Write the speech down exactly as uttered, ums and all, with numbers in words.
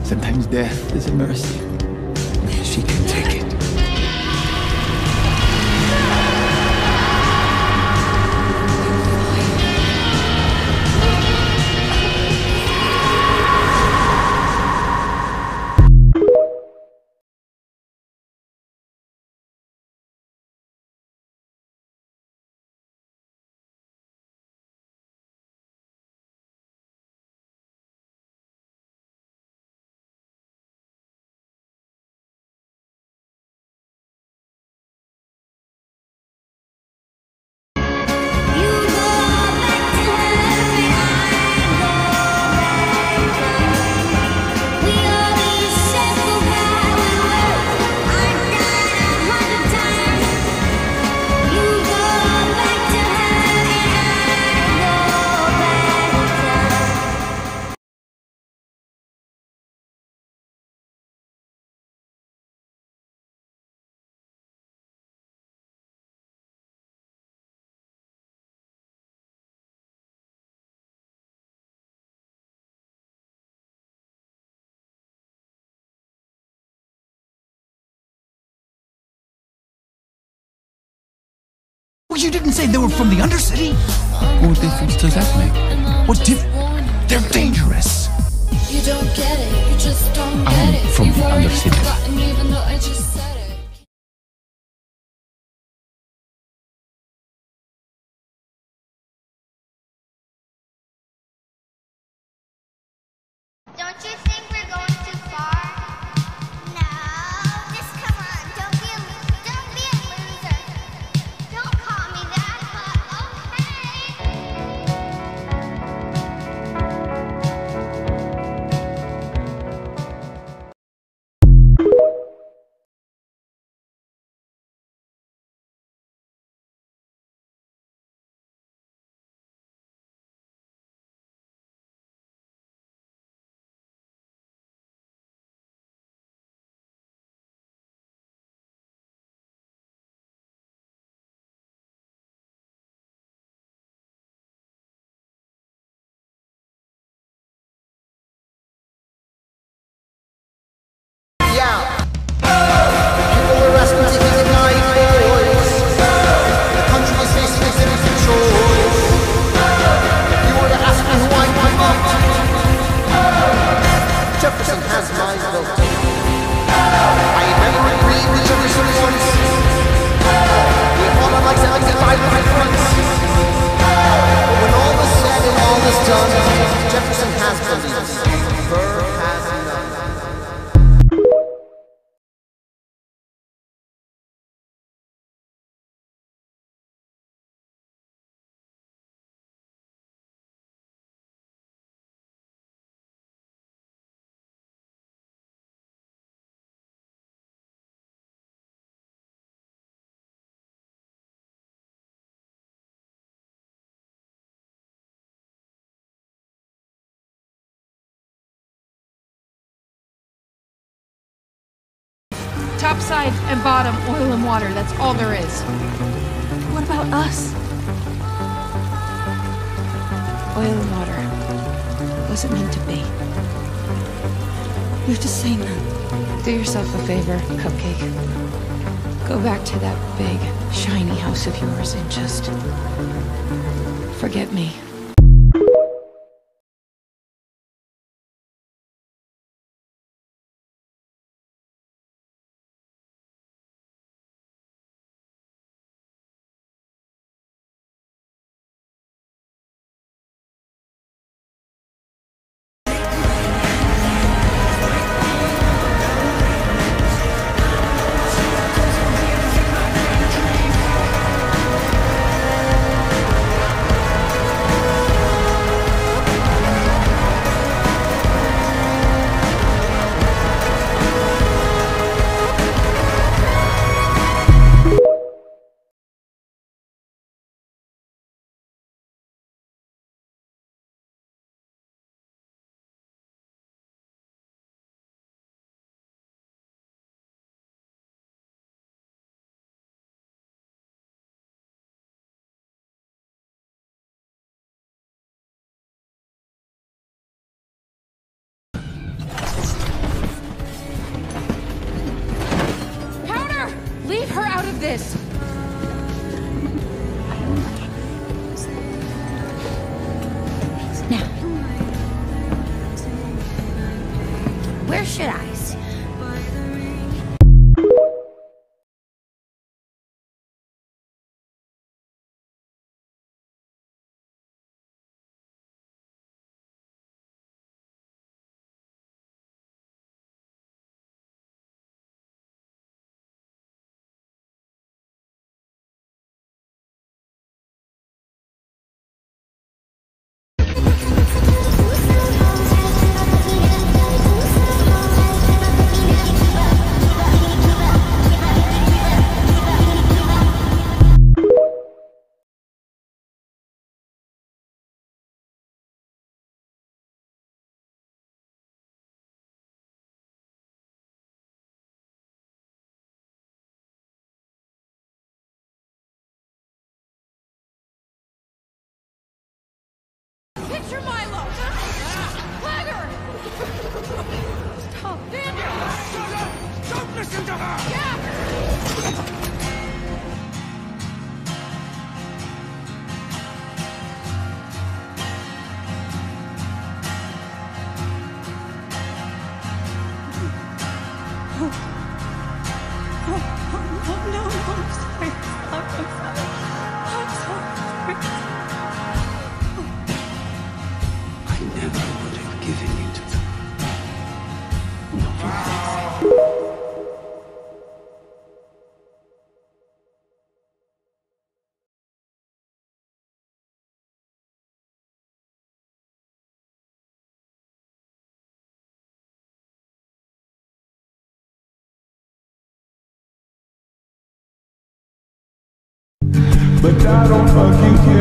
Sometimes death is a mercy. She can take it. Well, you didn't say they were from the Undercity? What difference does that make? What diff- They're dangerous. You don't get it, you just don't get I'm it. from You've the already Undercity. forgotten even though I just said it. Don't you think we're going too far? No, just come on. Don't be a, don't be a loser. Don't call me that, but okay. Jefferson has my vote. I never agreed with Jefferson once. We fought on like seventy-five different fronts. But when all is said and all is done, Jefferson has beliefs. Burr has none. Top side and bottom, oil and water. That's all there is. What about us? Oil and water. Wasn't meant to be. You're just saying that. Do yourself a favor, Cupcake. Go back to that big, shiny house of yours and just forget me. this? Now, where should I sit? Picture Milo! Swagger! Stop, Vander! Shut up! Don't listen to her! Yeah! I never would have given you to them. Not for anything. But I don't fucking care.